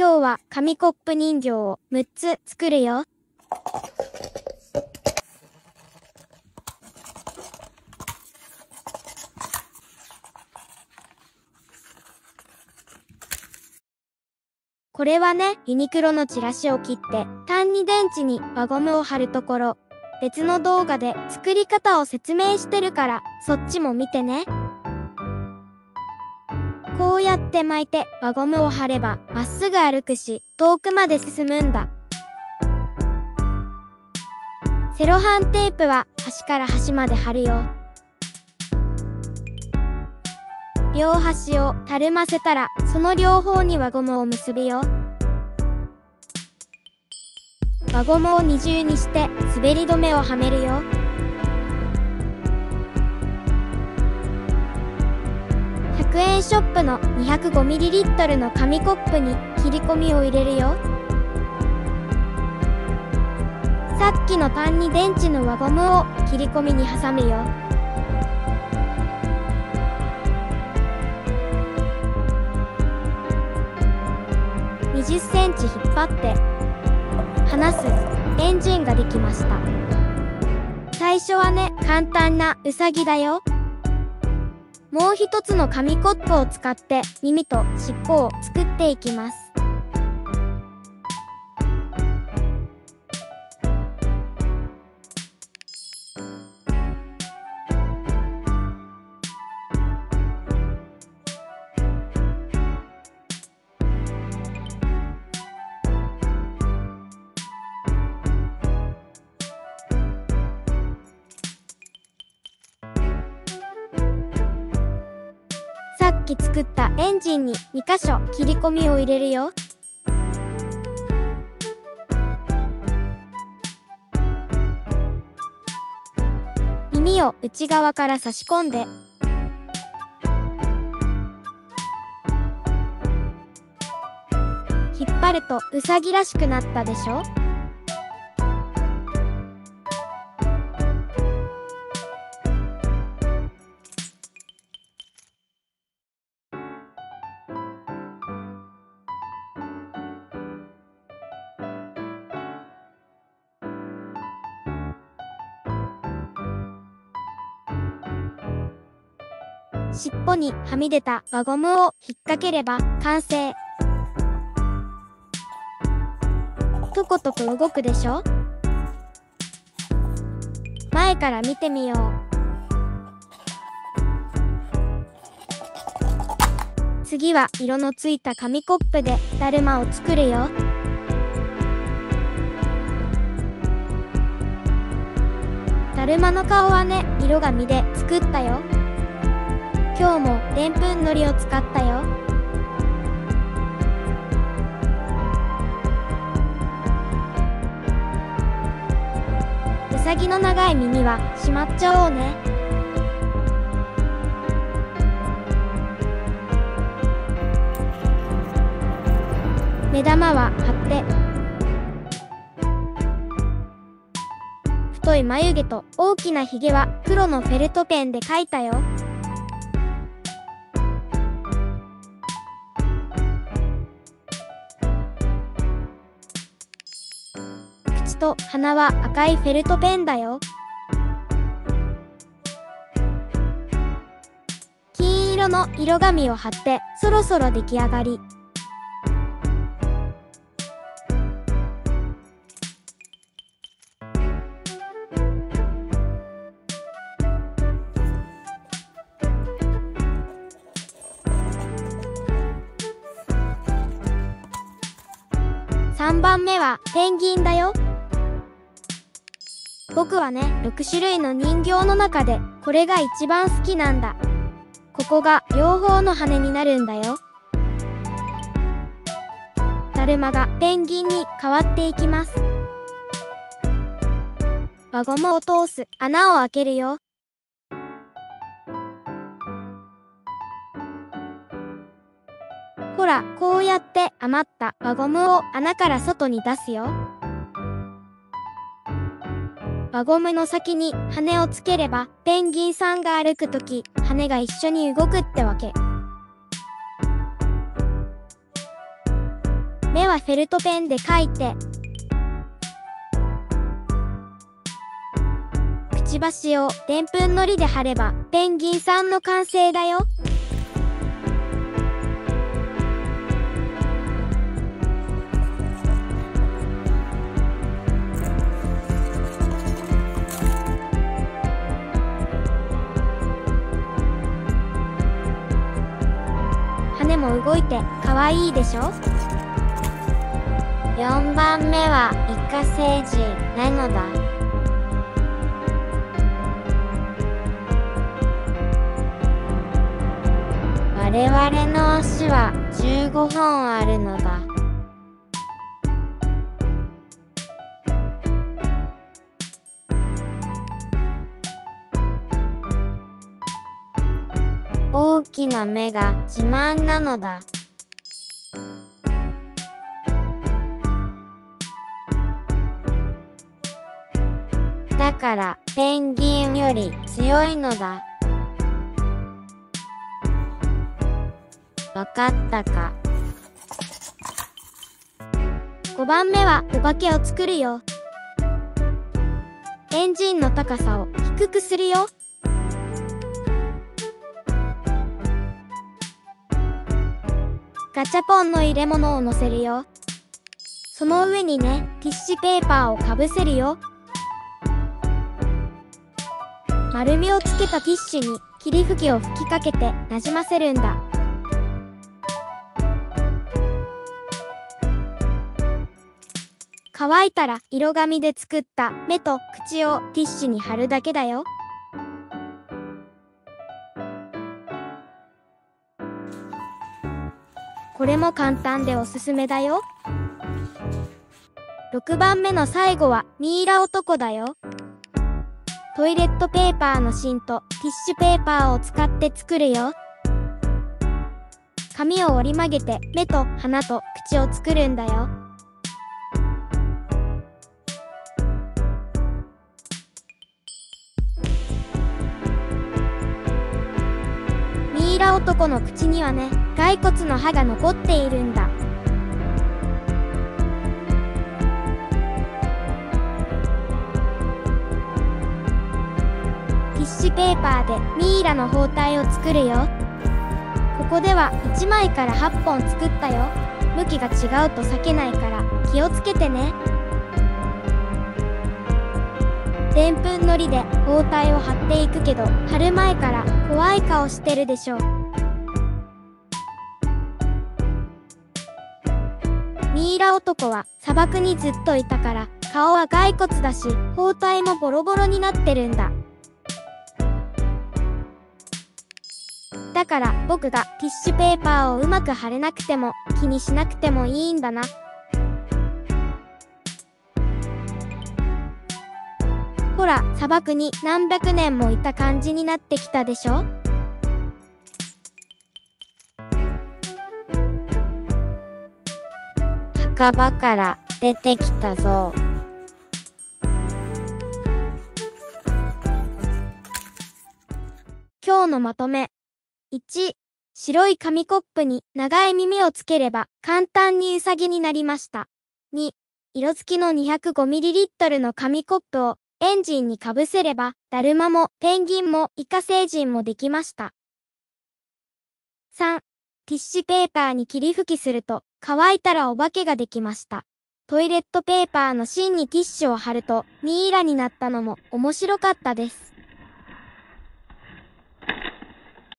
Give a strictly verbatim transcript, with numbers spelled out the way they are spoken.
今日は紙コップ人形をむっつ作るよ。これはね、ユニクロのチラシを切って、単二電池に輪ゴムを貼るところ、別の動画で作り方を説明してるから、そっちも見てね。こうやって巻いて輪ゴムを貼れば、まっすぐ歩くし、遠くまで進むんだ。セロハンテープは端から端まで貼るよ。両端をたるませたら、その両方に輪ゴムを結ぶよ。輪ゴムを二重にして滑り止めをはめるよ。ひゃくえんショップの にひゃくごミリリットル の紙コップに切り込みを入れるよ。さっきの単二電池の輪ゴムを切り込みに挟むよ。にじゅっセンチ引っ張って離すエンジンができました。最初はね、簡単なウサギだよ。もう一つの紙コップを使って耳と尻尾を作っていきます。さっき作ったエンジンににかしょ切り込みを入れるよ。耳を内側から差し込んで、引っ張るとウサギらしくなったでしょ？尻尾にはみ出た輪ゴムを引っ掛ければ完成。トコトコ動くでしょ？前から見てみよう。次は色のついた紙コップでだるまを作るよ。だるまの顔はね、色紙で作ったよ。今日もでんぷんのりを使ったよ。うさぎの長い耳はしまっちゃおうね。目玉は貼って、太い眉毛と大きなひげは黒のフェルトペンで描いたよ。口と鼻は赤いフェルトペンだよ。金色の色紙を貼ってそろそろ出来上がり。さんばんめはペンギンだよ。僕はね、ろくしゅるいの人形の中でこれが一番好きなんだ。ここが両方の羽になるんだよ。だるまがペンギンに変わっていきます。輪ゴムを通す穴を開けるよ。ほら、こうやって余った輪ゴムを穴から外に出すよ。輪ゴムの先に羽をつければ、ペンギンさんが歩くとき、羽が一緒に動くってわけ。 目はフェルトペンで描いて、くちばしをでんぷんのりで貼ればペンギンさんの完成だよ。羽も動いてかわいいでしょ。よんばんめはイカ星人なのだ。我々の足はじゅうごほんあるのだ。大きな目が自慢なのだ。だからペンギンより強いのだ。わかったか。ごばんめはお化けを作るよ。エンジンの高さを低くするよ。ガチャポンの入れ物を乗せるよ。その上にね、ティッシュペーパーをかぶせるよ。丸みをつけたティッシュに霧吹きを吹きかけてなじませるんだ。乾いたら色紙で作った目と口をティッシュに貼るだけだよ。これも簡単でおすすめだよ。ろくばんめの最後はミイラ男だよ。トイレットペーパーの芯とティッシュペーパーを使って作るよ。紙を折り曲げて目と鼻と口を作るんだよ。ミイラ男の口にはね、骸骨の歯が残っているんだ。ティッシュペーパーでミイラの包帯を作るよ。ここではいちまいからはっぽん作ったよ。向きが違うと裂けないから気をつけてね。でんぷんのりで包帯を貼っていくけど、貼る前から怖い顔してるでしょ。ミイラ男は砂漠にずっといたから顔は骸骨だし、包帯もボロボロになってるんだ。だから僕がティッシュペーパーをうまく貼れなくても気にしなくてもいいんだな。ほら、砂漠に何百年もいた感じになってきたでしょ。墓場から出てきたぞ。今日のまとめ。いち、白い紙コップに長い耳をつければ簡単にウサギになりました。に、色付きの にひゃくごミリリットル の紙コップをエンジンにかぶせれば、だるまもペンギンもイカ星人もできました。さん、ティッシュペーパーに霧吹きすると乾いたらお化けができました。トイレットペーパーの芯にティッシュを貼るとミイラになったのも面白かったです。